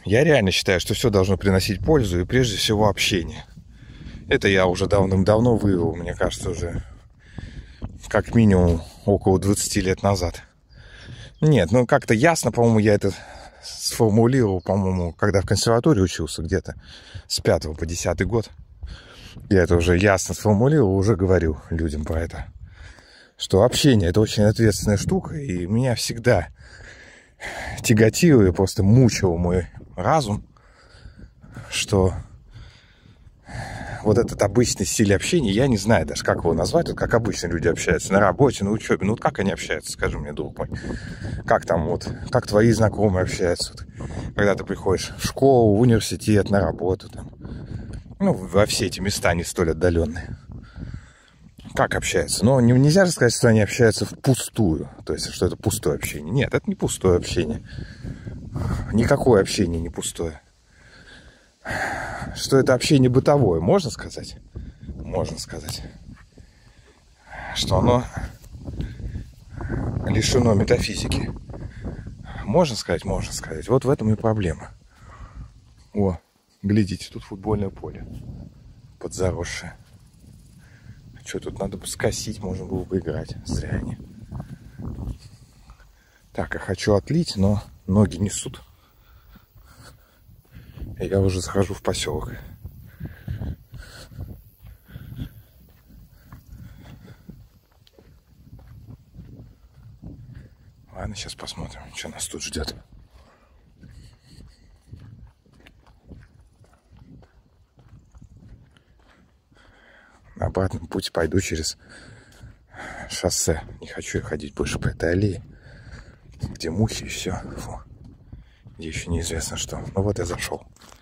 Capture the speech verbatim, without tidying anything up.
Я реально считаю, что все должно приносить пользу, и прежде всего общение. Это я уже давным-давно вывел, мне кажется, уже как минимум около двадцати лет назад. Нет, ну как-то ясно, по-моему, я это сформулировал, по-моему, когда в консерватории учился где-то с пятого по десятый год. Я это уже ясно сформулировал, уже говорю людям про это. Что общение — это очень ответственная штука, и меня всегда тяготило и просто мучил мой разум, что вот этот обычный стиль общения, я не знаю даже, как его назвать, вот как обычно люди общаются на работе, на учебе. Ну вот как они общаются, скажи мне, друг мой. Как там вот, как твои знакомые общаются, вот, когда ты приходишь в школу, в университет, на работу, там, ну, во все эти места не столь отдаленные. Как общаются? Но нельзя же сказать, что они общаются впустую, то есть, что это пустое общение. Нет, это не пустое общение. Никакое общение не пустое. Что это общение бытовое, можно сказать? Можно сказать. Что оно лишено метафизики. Можно сказать? Можно сказать. Вот в этом и проблема. О, глядите, тут футбольное поле подзаросшее. Что тут надо бы скосить, можно было бы играть. Зря они. Так, я хочу отлить, но ноги несут. И я уже захожу в поселок. Ладно, сейчас посмотрим, что нас тут ждет. На обратном пути пойду через шоссе. Не хочу я ходить больше по этой аллее, где мухи и все. Фу. Где еще неизвестно что. Ну вот я зашел.